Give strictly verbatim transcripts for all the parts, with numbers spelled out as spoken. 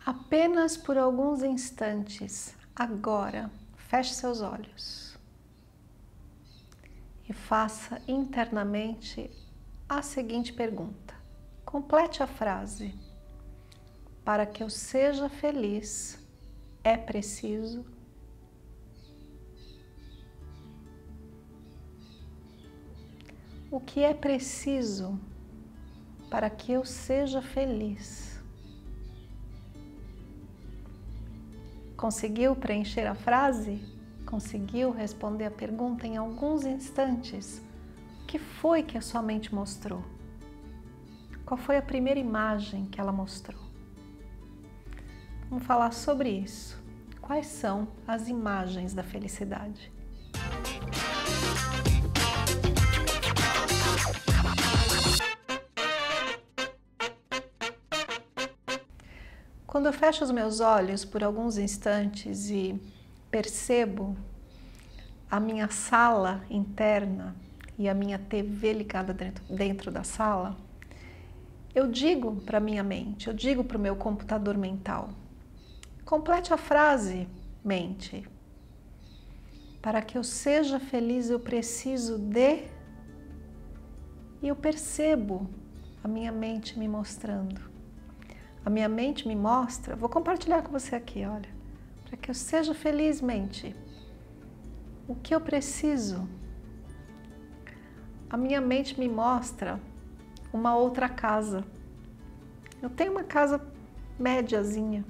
Apenas por alguns instantes, agora, feche seus olhos e faça internamente a seguinte pergunta. Complete a frase: para que eu seja feliz, é preciso. O que é preciso para que eu seja feliz? Conseguiu preencher a frase? Conseguiu responder a pergunta em alguns instantes? O que foi que a sua mente mostrou? Qual foi a primeira imagem que ela mostrou? Vamos falar sobre isso. Quais são as imagens da felicidade? Quando eu fecho os meus olhos por alguns instantes e percebo a minha sala interna e a minha T V ligada dentro, dentro da sala, eu digo para minha mente, eu digo para o meu computador mental, complete a frase, mente. Para que eu seja feliz, eu preciso de... E eu percebo a minha mente me mostrando. A minha mente me mostra, vou compartilhar com você aqui, olha. Para que eu seja feliz, mente, o que eu preciso? A minha mente me mostra uma outra casa. Eu tenho uma casa médiazinha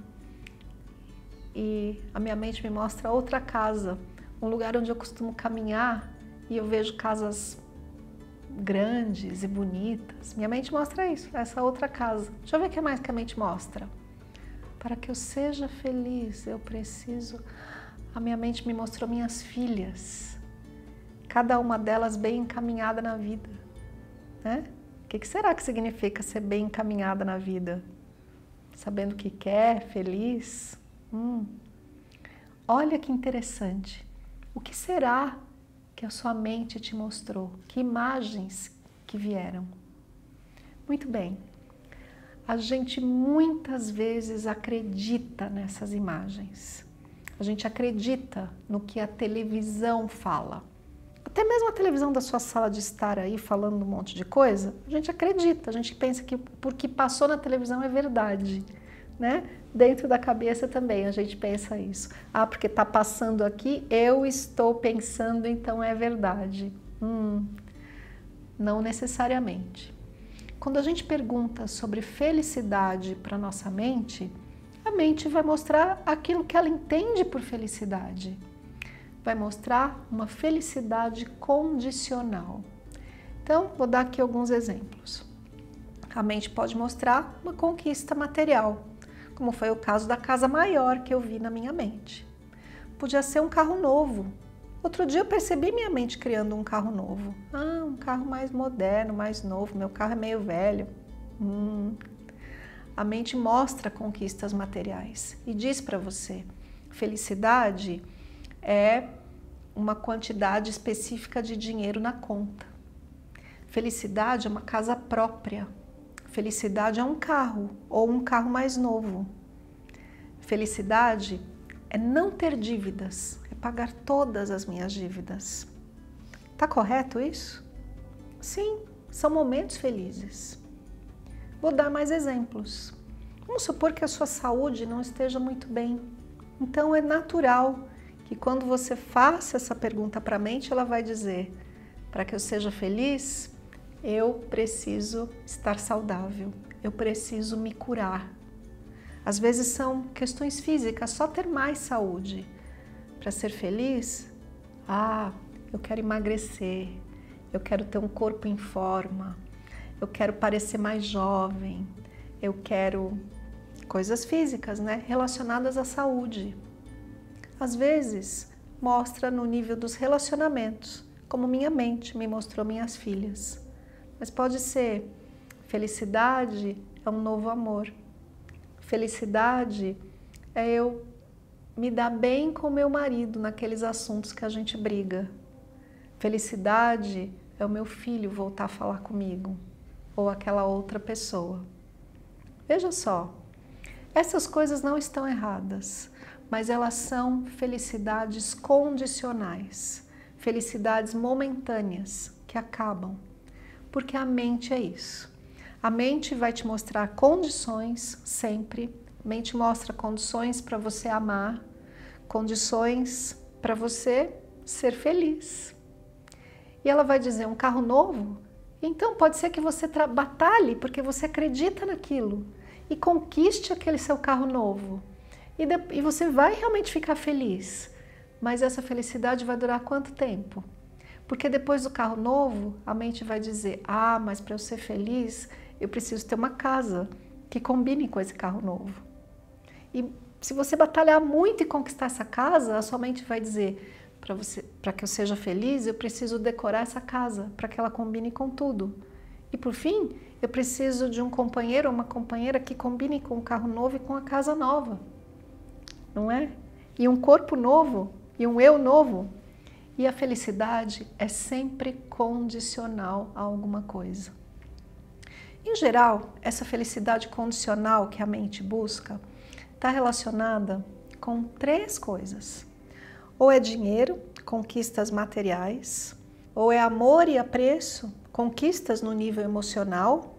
e a minha mente me mostra outra casa, um lugar onde eu costumo caminhar e eu vejo casas grandes e bonitas. Minha mente mostra isso, essa outra casa. Deixa eu ver o que mais que a mente mostra. Para que eu seja feliz, eu preciso... A minha mente me mostrou minhas filhas, cada uma delas bem encaminhada na vida, né? O que será que significa ser bem encaminhada na vida? Sabendo o que quer, feliz? Hum. Olha que interessante. O que será que a sua mente te mostrou? Que imagens que vieram? Muito bem. A gente muitas vezes acredita nessas imagens. A gente acredita no que a televisão fala. Até mesmo a televisão da sua sala de estar aí falando um monte de coisa, a gente acredita, a gente pensa que porque passou na televisão é verdade, né? Dentro da cabeça também a gente pensa isso. Ah, porque está passando aqui, eu estou pensando, então é verdade. Hum, não necessariamente. Quando a gente pergunta sobre felicidade para nossa mente, a mente vai mostrar aquilo que ela entende por felicidade. Vai mostrar uma felicidade condicional. Então, vou dar aqui alguns exemplos. A mente pode mostrar uma conquista material, como foi o caso da casa maior que eu vi na minha mente. Podia ser um carro novo. Outro dia eu percebi minha mente criando um carro novo. Ah, um carro mais moderno, mais novo, meu carro é meio velho. Hum. A mente mostra conquistas materiais e diz para você, felicidade é uma quantidade específica de dinheiro na conta. Felicidade é uma casa própria. Felicidade é um carro ou um carro mais novo. Felicidade é não ter dívidas, é pagar todas as minhas dívidas. Tá correto isso? Sim, são momentos felizes. Vou dar mais exemplos. Vamos supor que a sua saúde não esteja muito bem. Então é natural que quando você faça essa pergunta para a mente, ela vai dizer, para que eu seja feliz, eu preciso estar saudável, eu preciso me curar. Às vezes são questões físicas, só ter mais saúde. Para ser feliz, ah, eu quero emagrecer, eu quero ter um corpo em forma, eu quero parecer mais jovem, eu quero coisas físicas, né, relacionadas à saúde. Às vezes, mostra no nível dos relacionamentos, como minha mente me mostrou minhas filhas. Mas pode ser, felicidade é um novo amor. Felicidade é eu me dar bem com meu marido naqueles assuntos que a gente briga. Felicidade é o meu filho voltar a falar comigo, ou aquela outra pessoa. Veja só, Essas coisas não estão erradas, mas elas são felicidades condicionais, felicidades momentâneas que acabam, porque a mente é isso. A mente vai te mostrar condições sempre, a mente mostra condições para você amar, condições para você ser feliz. E ela vai dizer um carro novo, então pode ser que você batalhe porque você acredita naquilo e conquiste aquele seu carro novo. E, de, e você vai realmente ficar feliz, mas essa felicidade vai durar quanto tempo? Porque depois do carro novo, a mente vai dizer, ah, mas para eu ser feliz, eu preciso ter uma casa que combine com esse carro novo. E se você batalhar muito e conquistar essa casa, a sua mente vai dizer, para você, para que eu seja feliz, eu preciso decorar essa casa, para que ela combine com tudo. E por fim, eu preciso de um companheiro ou uma companheira que combine com o carro novo e com a casa nova. Não é? E um corpo novo, e um eu novo. E a felicidade é sempre condicional a alguma coisa. Em geral, essa felicidade condicional que a mente busca está relacionada com três coisas. Ou é dinheiro, conquistas materiais, ou é amor e apreço, conquistas no nível emocional,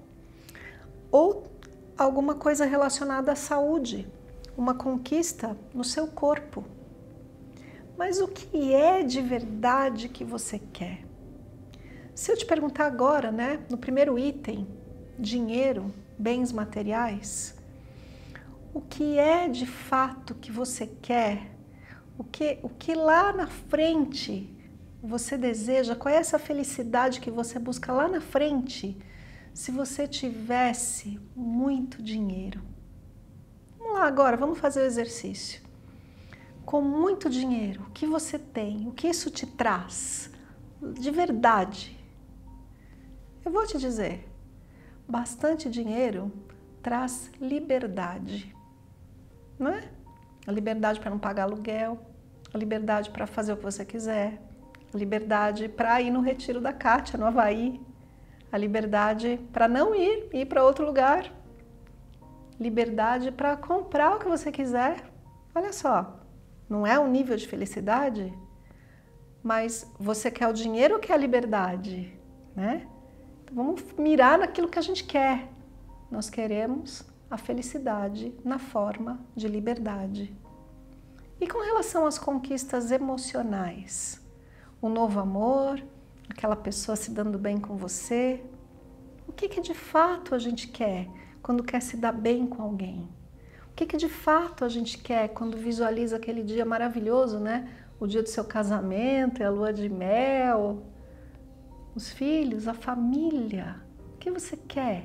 ou alguma coisa relacionada à saúde, uma conquista no seu corpo. Mas o que é de verdade que você quer? Se eu te perguntar agora, né, no primeiro item, dinheiro, bens materiais, o que é de fato que você quer? O que, o que lá na frente você deseja? Qual é essa felicidade que você busca lá na frente se você tivesse muito dinheiro? Vamos lá agora, vamos fazer o exercício. Com muito dinheiro, o que você tem? O que isso te traz? De verdade. Eu vou te dizer, bastante dinheiro traz liberdade, não é? A liberdade para não pagar aluguel, a liberdade para fazer o que você quiser, a liberdade para ir no retiro da Kátia, no Havaí, a liberdade para não ir, ir para outro lugar, liberdade para comprar o que você quiser. Olha só, não é um nível de felicidade, mas você quer o dinheiro ou quer a liberdade, né? Então vamos mirar naquilo que a gente quer. Nós queremos a felicidade na forma de liberdade. E com relação às conquistas emocionais, o novo amor, aquela pessoa se dando bem com você, o que que de fato a gente quer quando quer se dar bem com alguém? O que que de fato a gente quer quando visualiza aquele dia maravilhoso, né? O dia do seu casamento, a lua de mel, os filhos, a família. O que você quer?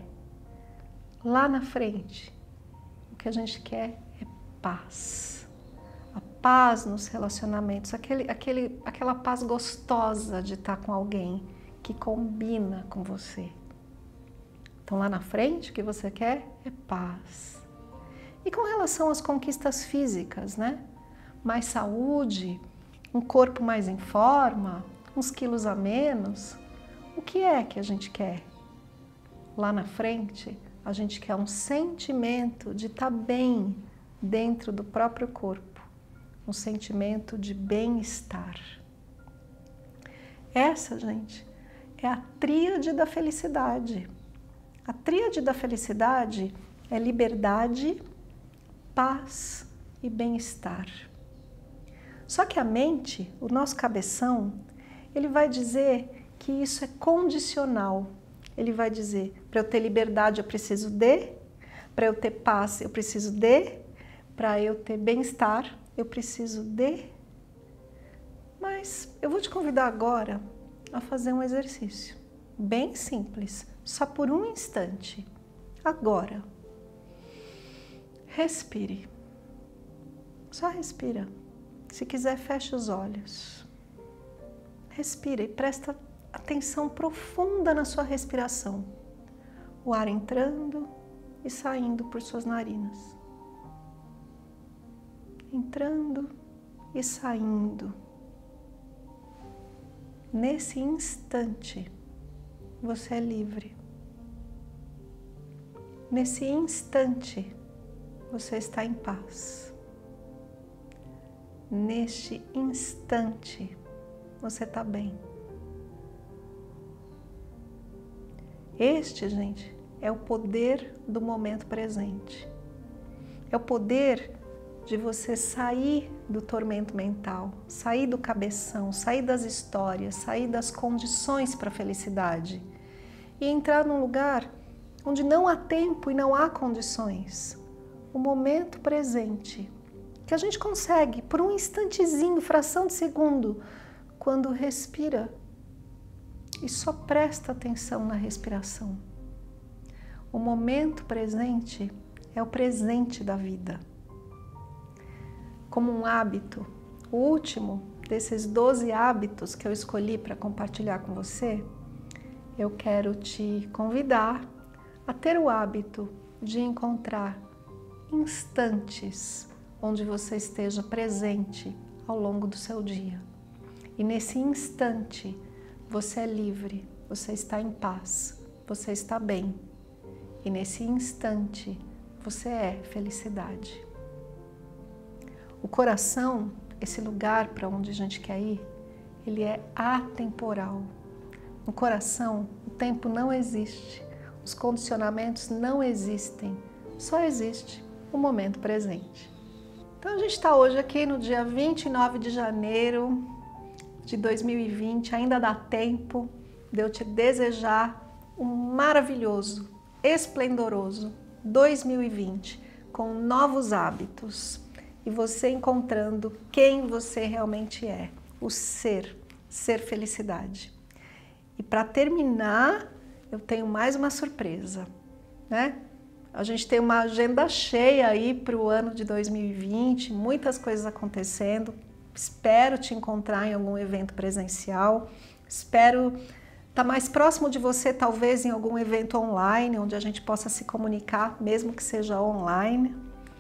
Lá na frente, o que a gente quer é paz. A paz nos relacionamentos, aquele, aquele, aquela paz gostosa de estar com alguém que combina com você. Então lá na frente, o que você quer é paz. E com relação às conquistas físicas, né? Mais saúde, um corpo mais em forma, uns quilos a menos, o que é que a gente quer? Lá na frente, a gente quer um sentimento de estar bem dentro do próprio corpo, um sentimento de bem-estar. Essa, gente, é a tríade da felicidade. A tríade da felicidade é liberdade, paz e bem-estar. Só que a mente, o nosso cabeção, ele vai dizer que isso é condicional. Ele vai dizer, para eu ter liberdade eu preciso de, para eu ter paz eu preciso de, para eu ter bem-estar eu preciso de. Mas eu vou te convidar agora a fazer um exercício bem simples, só por um instante. Agora, respire. Só respira. Se quiser, feche os olhos. Respira e presta atenção profunda na sua respiração. O ar entrando e saindo por suas narinas. Entrando e saindo. Nesse instante, você é livre. Nesse instante, você está em paz. Neste instante, você está bem. Este, gente, é o poder do momento presente. É o poder de você sair do tormento mental, sair do cabeção, sair das histórias, sair das condições para a felicidade e entrar num lugar onde não há tempo e não há condições. O momento presente, que a gente consegue por um instantezinho, fração de segundo, quando respira e só presta atenção na respiração. O momento presente é o presente da vida. Como um hábito, o último desses doze hábitos que eu escolhi para compartilhar com você, eu quero te convidar a ter o hábito de encontrar instantes onde você esteja presente ao longo do seu dia. E nesse instante, você é livre, você está em paz, você está bem. E nesse instante, você é felicidade. O coração, esse lugar para onde a gente quer ir, ele é atemporal. No coração, o tempo não existe, os condicionamentos não existem, só existe o momento presente. Então a gente está hoje aqui no dia vinte e nove de janeiro de dois mil e vinte, ainda dá tempo de eu te desejar um maravilhoso, esplendoroso dois mil e vinte, com novos hábitos e você encontrando quem você realmente é, o ser, ser felicidade. E para terminar, eu tenho mais uma surpresa, né? A gente tem uma agenda cheia aí para o ano de dois mil e vinte, muitas coisas acontecendo. Espero te encontrar em algum evento presencial. Espero estar mais próximo de você, talvez em algum evento online, onde a gente possa se comunicar, mesmo que seja online.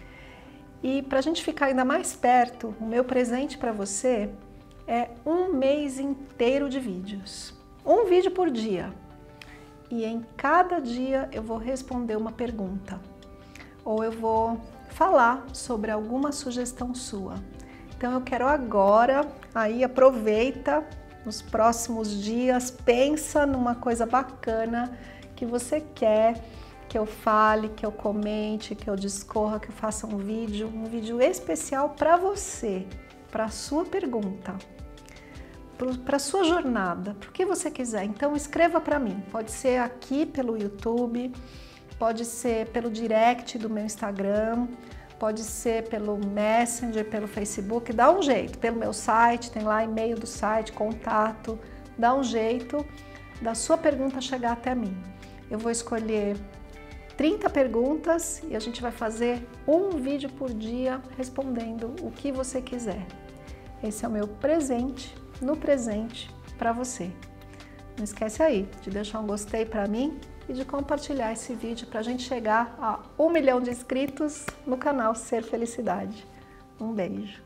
E para a gente ficar ainda mais perto, o meu presente para você é um mês inteiro de vídeos. Um vídeo por dia. E em cada dia eu vou responder uma pergunta. Ou eu vou falar sobre alguma sugestão sua. Então eu quero agora, aí aproveita, nos próximos dias, pensa numa coisa bacana que você quer que eu fale, que eu comente, que eu discorra, que eu faça um vídeo, um vídeo especial para você, para a sua pergunta, para a sua jornada, para o que você quiser. Então escreva para mim, pode ser aqui pelo YouTube, pode ser pelo direct do meu Instagram, pode ser pelo Messenger, pelo Facebook, dá um jeito, pelo meu site, tem lá e-mail do site, contato, dá um jeito da sua pergunta chegar até mim. Eu vou escolher trinta perguntas e a gente vai fazer um vídeo por dia respondendo o que você quiser. Esse é o meu presente no presente para você. Não esquece aí de deixar um gostei para mim e de compartilhar esse vídeo para a gente chegar a um milhão de inscritos no canal Ser Felicidade. Um beijo!